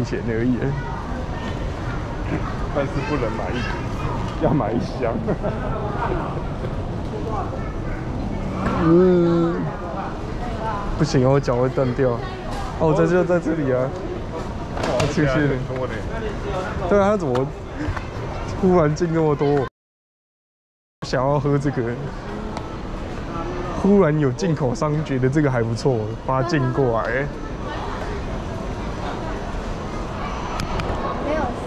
钱而已。但是不能买一瓶，要买一箱。不行，我脚会断掉。哦，在这里啊。谢谢你。对啊，他怎么忽然进那么多？想要喝这个，忽然有进口商觉得这个还不错，把它进过来。